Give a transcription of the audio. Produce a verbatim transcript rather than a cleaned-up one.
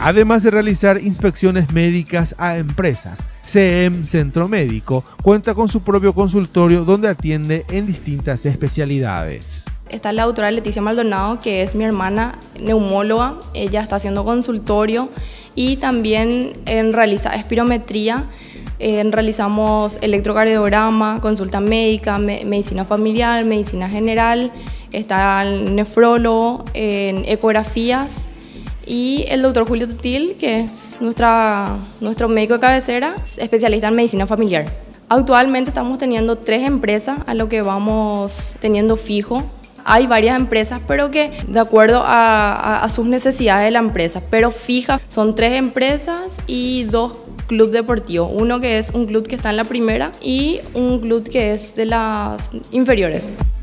Además de realizar inspecciones médicas a empresas, C E M Centro Médico cuenta con su propio consultorio donde atiende en distintas especialidades. Está la doctora Leticia Maldonado, que es mi hermana neumóloga. Ella está haciendo consultorio y también en realiza espirometría. En realizamos electrocardiograma, consulta médica, me, medicina familiar, medicina general. Está el nefrólogo, en ecografías. Y el doctor Julio Tutil, que es nuestra, nuestro médico de cabecera, especialista en medicina familiar. Actualmente estamos teniendo tres empresas a lo que vamos teniendo fijo. Hay varias empresas, pero que de acuerdo a, a, a sus necesidades de la empresa, pero fijas son tres empresas y dos clubes deportivos. Uno que es un club que está en la primera y un club que es de las inferiores.